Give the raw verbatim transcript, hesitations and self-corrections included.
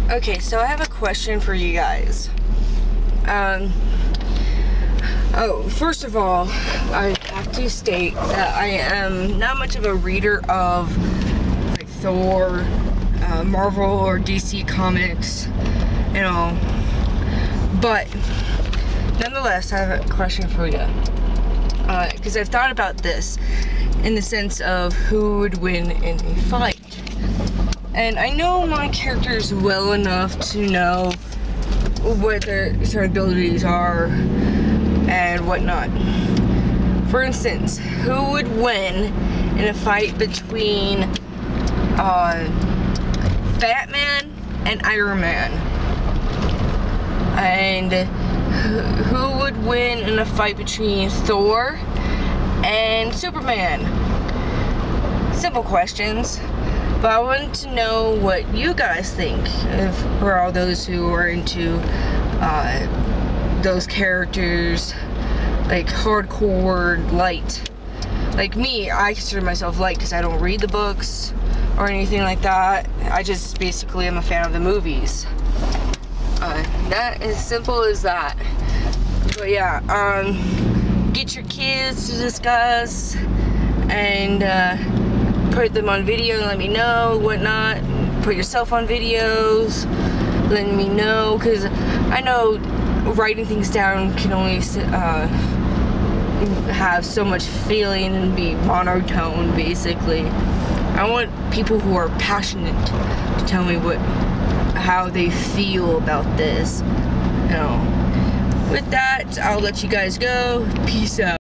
Okay, so I have a question for you guys. Um, oh, first of all, I have to state that I am not much of a reader of like Thor, uh, Marvel, or D C comics, you know. But nonetheless, I have a question for you. Because uh, I've thought about this in the sense of who would win in a fight. And I know my characters well enough to know what their certain abilities are and whatnot. For instance, who would win in a fight between uh, Batman and Iron Man? And who would win in a fight between Thor and Superman? Simple questions. But I wanted to know what you guys think, if for all those who are into uh, those characters, like hardcore light. Like me, I consider myself light because I don't read the books or anything like that. I just basically am a fan of the movies. Uh, that is simple as that. But yeah, um, get your kids to discuss and uh, put them on video and let me know, whatnot. Put yourself on videos, let me know, because I know writing things down can only uh, have so much feeling and be monotone, basically. I want people who are passionate to tell me what, how they feel about this, you know. With that, I'll let you guys go. Peace out.